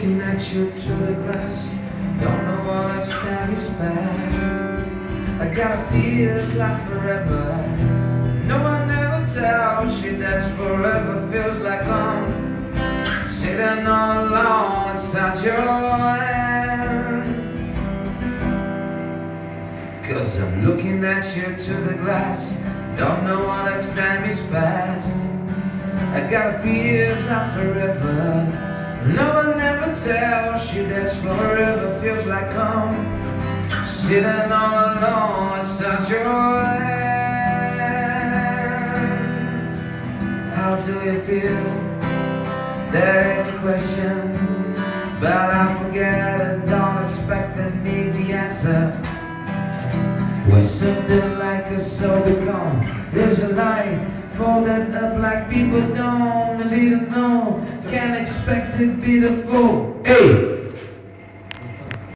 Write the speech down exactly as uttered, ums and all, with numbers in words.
looking at you through the glass. Don't know what if time is past. I got a feels like forever. No one ever tells you that forever feels like I'm sitting all alone inside your hand. Cause I'm looking at you through the glass. Don't know what if time is past. I got a feels like forever. No one ever tells you that forever feels like I'm sitting all alone inside your hand. How do you feel? That is a question, but I forget it. Don't expect an easy answer. When something like a soul become, there's a light folded up like people don't even know. Can't expect to be the fool. Hey!